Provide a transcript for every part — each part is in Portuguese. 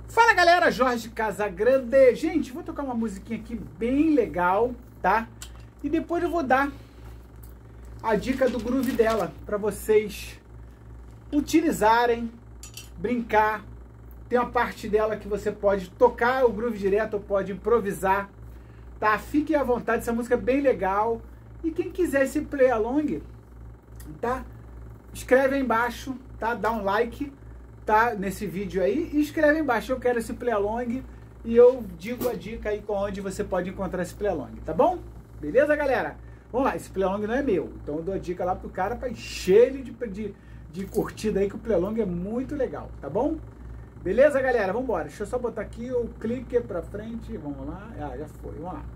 Fala galera, Jorge Casagrande. Gente, vou tocar uma musiquinha aqui bem legal, tá? E depois eu vou dar a dica do groove dela para vocês utilizarem, brincar. Tem uma parte dela que você pode tocar o groove direto ou pode improvisar, tá? Fiquem à vontade, essa música é bem legal. E quem quiser esse play along, tá? Escreve aí embaixo, tá? Dá um like, tá? Nesse vídeo aí e escreve aí embaixo, eu quero esse play along, e eu digo a dica aí com onde você pode encontrar esse play along, tá bom? Beleza, galera? Vamos lá, esse play along não é meu, então eu dou a dica lá pro cara para encher ele de curtida aí, que o play along é muito legal, tá bom? Beleza, galera? Vamos embora. Deixa eu só botar aqui o clique pra frente. Vamos lá. Ah, já foi. Vamos lá.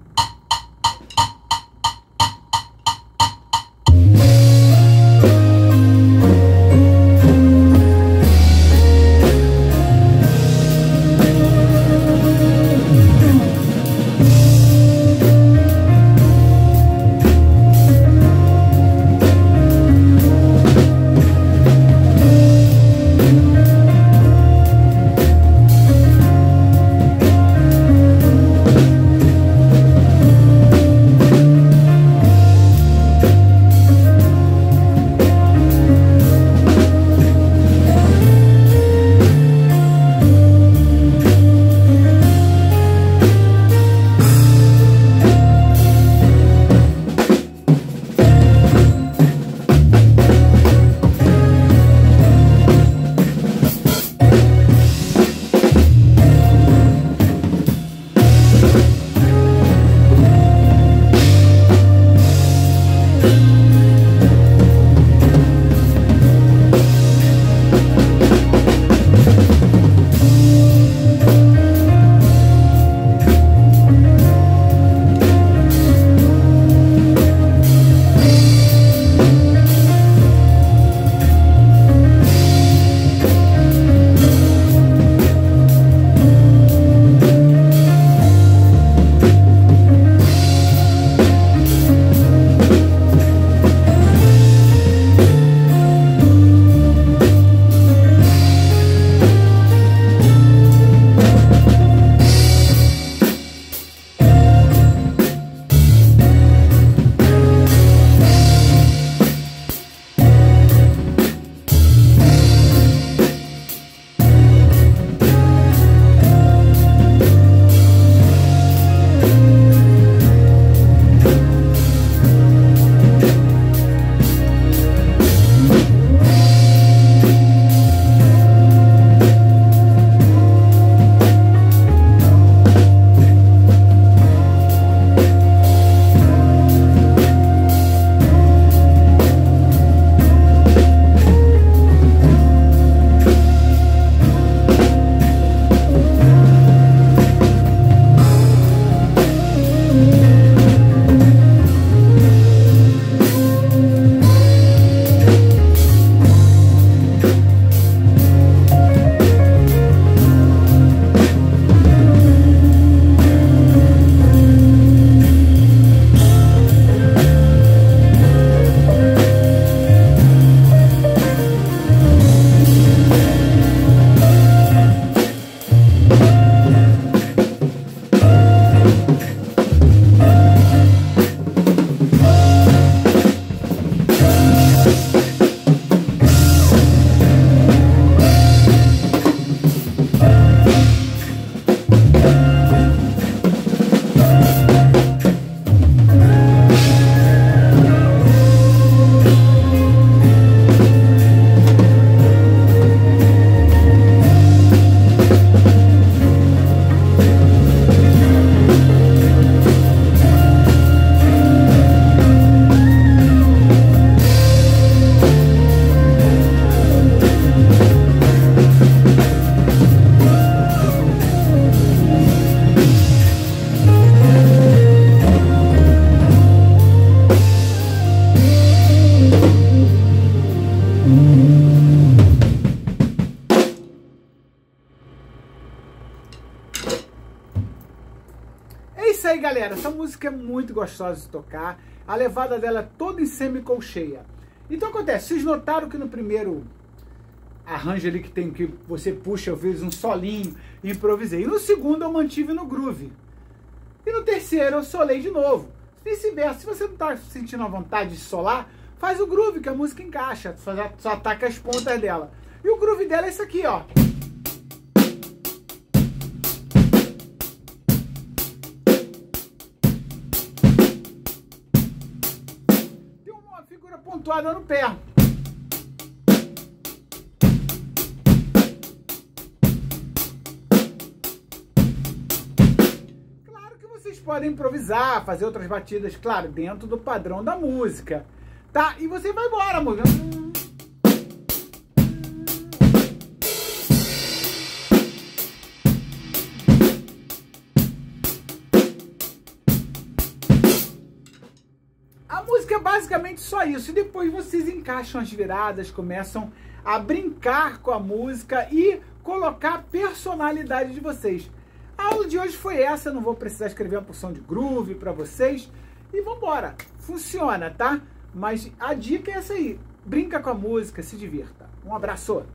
isso aí, galera. Essa música é muito gostosa de tocar. A levada dela é toda em semicolcheia. Então acontece, vocês notaram que no primeiro arranjo ali que tem que você puxa, eu fiz um solinho, improvisei. E no segundo eu mantive no groove. E no terceiro eu solei de novo. Vice-versa, se você não está sentindo a vontade de solar, faz o groove que a música encaixa, só ataca as pontas dela. E o groove dela é esse aqui, ó. Tem uma figura pontuada no pé. Vocês podem improvisar, fazer outras batidas, claro, dentro do padrão da música, tá? E você vai embora, música. A música é basicamente só isso, e depois vocês encaixam as viradas, começam a brincar com a música e colocar a personalidade de vocês. A aula de hoje foi essa, não vou precisar escrever uma porção de groove para vocês. E vambora, funciona, tá? Mas a dica é essa aí, brinca com a música, se divirta. Um abraço!